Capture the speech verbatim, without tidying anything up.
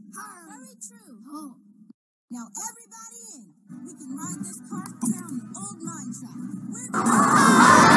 Very true. Oh. Now everybody in. We can ride this cart down the old mine shaft. We're